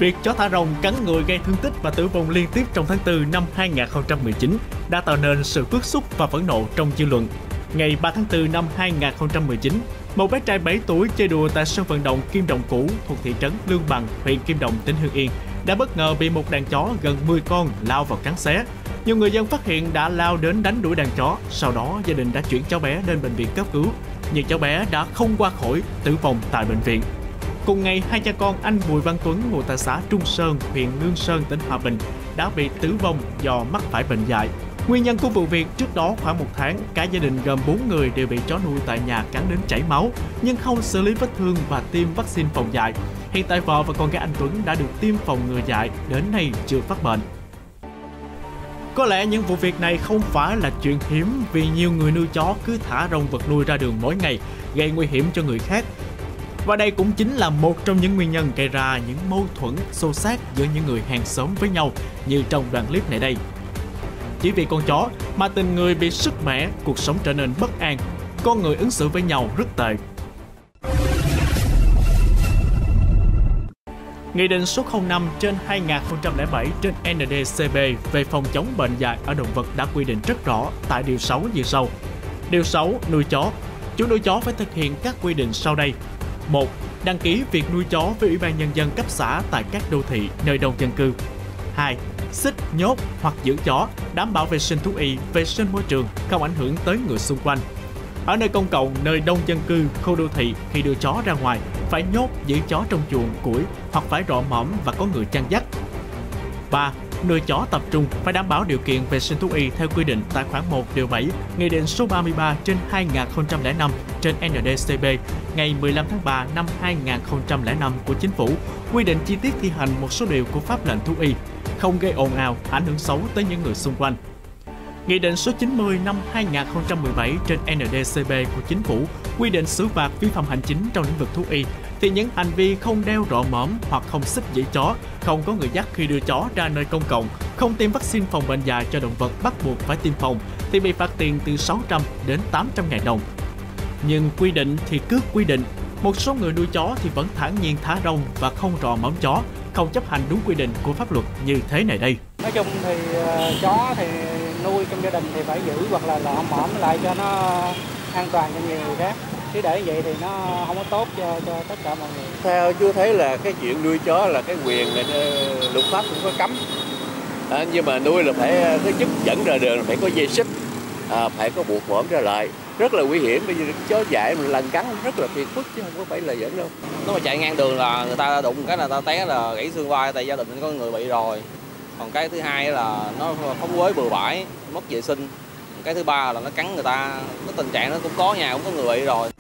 Việc chó thả rông cắn người gây thương tích và tử vong liên tiếp trong tháng 4 năm 2019 đã tạo nên sự bức xúc và phẫn nộ trong dư luận. Ngày 3 tháng 4 năm 2019, một bé trai 7 tuổi chơi đùa tại sân vận động Kim Đồng cũ thuộc thị trấn Lương Bằng, huyện Kim Động, tỉnh Hưng Yên đã bất ngờ bị một đàn chó gần 10 con lao vào cắn xé. Nhiều người dân phát hiện đã lao đến đánh đuổi đàn chó. Sau đó, gia đình đã chuyển cháu bé đến bệnh viện cấp cứu, nhưng cháu bé đã không qua khỏi, tử vong tại bệnh viện. Cùng ngày, hai cha con anh Bùi Văn Tuấn ngụ tại xã Trung Sơn, huyện Lương Sơn, tỉnh Hòa Bình đã bị tử vong do mắc phải bệnh dại. Nguyên nhân của vụ việc: trước đó khoảng 1 tháng, cả gia đình gồm 4 người đều bị chó nuôi tại nhà cắn đến chảy máu, nhưng không xử lý vết thương và tiêm vaccine phòng dại. Hiện tại vợ và con gái anh Tuấn đã được tiêm phòng ngừa dại, đến nay chưa phát bệnh. Có lẽ những vụ việc này không phải là chuyện hiếm, vì nhiều người nuôi chó cứ thả rông vật nuôi ra đường mỗi ngày, gây nguy hiểm cho người khác. Và đây cũng chính là một trong những nguyên nhân gây ra những mâu thuẫn, xô xát giữa những người hàng xóm với nhau, như trong đoạn clip này đây. Chỉ vì con chó mà tình người bị sứt mẻ, cuộc sống trở nên bất an, con người ứng xử với nhau rất tệ. Nghị định số 05/2007 trên NDCB về phòng chống bệnh dại ở động vật đã quy định rất rõ tại điều 6 như sau. Điều 6. Nuôi chó. Chủ nuôi chó phải thực hiện các quy định sau đây. 1. Đăng ký việc nuôi chó với Ủy ban Nhân dân cấp xã tại các đô thị, nơi đông dân cư. 2. Xích, nhốt hoặc giữ chó, đảm bảo vệ sinh thú y, vệ sinh môi trường, không ảnh hưởng tới người xung quanh. Ở nơi công cộng, nơi đông dân cư, khu đô thị, khi đưa chó ra ngoài, phải nhốt, giữ chó trong chuồng, củi hoặc phải rọ mõm và có người chăn dắt. 3. Nuôi chó tập trung phải đảm bảo điều kiện vệ sinh thú y theo quy định tại khoản 1 điều 7 Nghị định số 33 trên 2005 trên NDCB ngày 15 tháng 3 năm 2005 của Chính phủ, quy định chi tiết thi hành một số điều của pháp lệnh thú y, không gây ồn ào, ảnh hưởng xấu tới những người xung quanh. Nghị định số 90 năm 2017 trên NDCB của Chính phủ quy định xử phạt vi phạm hành chính trong lĩnh vực thú y thì những hành vi không đeo rọ mõm hoặc không xích dĩ chó, không có người dắt khi đưa chó ra nơi công cộng, không tiêm vaccine phòng bệnh dại cho động vật bắt buộc phải tiêm phòng thì bị phạt tiền từ 600 đến 800 ngàn đồng. Nhưng quy định thì cứ quy định, một số người nuôi chó thì vẫn thản nhiên thả rông và không rọ mõm chó, không chấp hành đúng quy định của pháp luật như thế này đây. Nói chung thì chó thì nuôi trong gia đình thì phải giữ hoặc là lọ mõm lại cho nó an toàn cho nhiều người khác. Chứ để vậy thì nó không có tốt cho tất cả mọi người. Theo chú thấy là cái chuyện nuôi chó là cái quyền này luật pháp cũng có cấm. Nhưng mà nuôi là phải thứ nhất dẫn ra đường là phải có dây xích, phải có buộc mõm ra lại. Rất là nguy hiểm, bây giờ chó dại mà lần cắn rất là phiền phức chứ không có phải là dẫn đâu. Nếu mà chạy ngang đường là người ta đụng cái là ta té là gãy xương vai, tại gia đình có người bị rồi. Còn cái thứ hai là nó phóng uế bừa bãi, mất vệ sinh. Cái thứ ba là nó cắn người ta, cái tình trạng nó cũng có, nhà cũng có người bị rồi.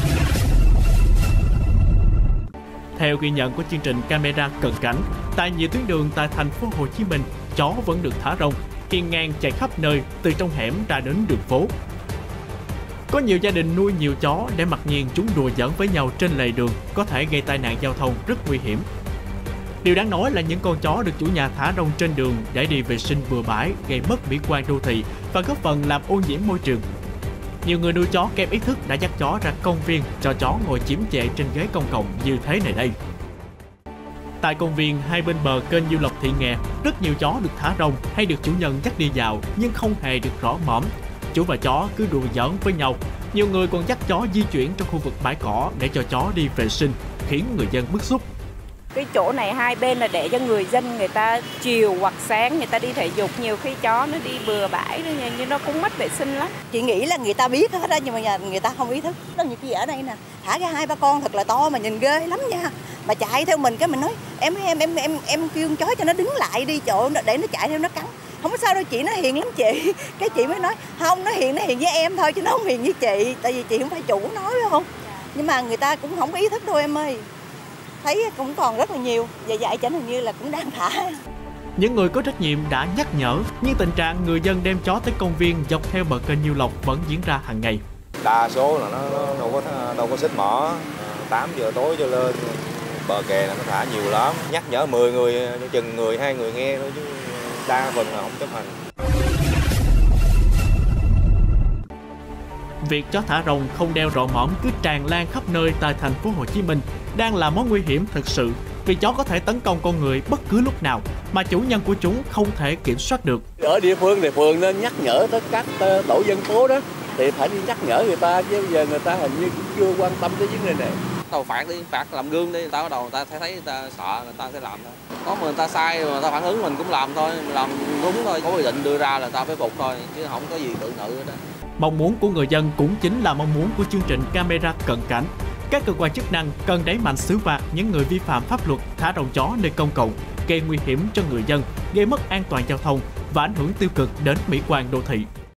Theo ghi nhận của chương trình camera cận cảnh, tại nhiều tuyến đường tại thành phố Hồ Chí Minh, chó vẫn được thả rông, hiên ngang chạy khắp nơi, từ trong hẻm ra đến đường phố. Có nhiều gia đình nuôi nhiều chó để mặc nhiên chúng đùa giỡn với nhau trên lề đường, có thể gây tai nạn giao thông rất nguy hiểm. Điều đáng nói là những con chó được chủ nhà thả rông trên đường để đi vệ sinh bừa bãi, gây mất mỹ quan đô thị và góp phần làm ô nhiễm môi trường. Nhiều người nuôi chó kém ý thức đã dắt chó ra công viên cho chó ngồi chiếm trệ trên ghế công cộng như thế này đây. Tại công viên hai bên bờ kênh Du Lộc Thị Nghè, rất nhiều chó được thả rông hay được chủ nhân dắt đi dạo nhưng không hề được rõ mõm. Chủ và chó cứ đùa giỡn với nhau. Nhiều người còn dắt chó di chuyển trong khu vực bãi cỏ để cho chó đi vệ sinh, khiến người dân bức xúc. Cái chỗ này hai bên là để cho người dân người ta chiều hoặc sáng người ta đi thể dục, nhiều khi chó nó đi bừa bãi nhưng nó cũng mất vệ sinh lắm. Chị nghĩ là người ta biết hết đó nhưng mà người ta không ý thức. Đó như kia ở đây nè, thả cái 2-3 con thật là to mà nhìn ghê lắm nha. Mà chạy theo mình cái mình nói em kêu con chó cho nó đứng lại đi chỗ để nó chạy theo nó cắn. Không có sao đâu chị, nó hiền lắm chị. Cái chị mới nói không, nó hiền với em thôi chứ nó không hiền với chị, tại vì chị không phải chủ nói phải không. Nhưng mà người ta cũng không có ý thức đâu em ơi. Thấy cũng còn rất là nhiều, và dạy chẳng hình như là cũng đang thả. Những người có trách nhiệm đã nhắc nhở, nhưng tình trạng người dân đem chó tới công viên dọc theo bờ kênh Nhiêu Lộc vẫn diễn ra hàng ngày. Đa số là nó đâu có xích mỏ, 8 giờ tối cho lên bờ kè là nó thả nhiều lắm. Nhắc nhở 10 người, chừng người 2 người nghe thôi chứ đa phần là không chấp hành. Việc chó thả rông không đeo rọ mõm cứ tràn lan khắp nơi tại thành phố Hồ Chí Minh đang là mối nguy hiểm thực sự. vì chó có thể tấn công con người bất cứ lúc nào mà chủ nhân của chúng không thể kiểm soát được. Ở địa phương thì phường nên nhắc nhở tới các tổ dân phố đó, thì phải đi nhắc nhở người ta, chứ giờ người ta hình như cũng chưa quan tâm tới vấn đề này. Tao phạt đi, phạt làm gương đi, người ta bắt đầu người ta thấy người ta sợ, người ta sẽ làm thôi. Có người ta sai mà người ta phản ứng mình cũng làm thôi, mình làm đúng thôi, có quy định đưa ra là người ta phải phục thôi, chứ không có gì tự ngự hết đó. Mong muốn của người dân cũng chính là mong muốn của chương trình camera cận cảnh. Các cơ quan chức năng cần đẩy mạnh xử phạt những người vi phạm pháp luật thả rông chó nơi công cộng, gây nguy hiểm cho người dân, gây mất an toàn giao thông và ảnh hưởng tiêu cực đến mỹ quan đô thị.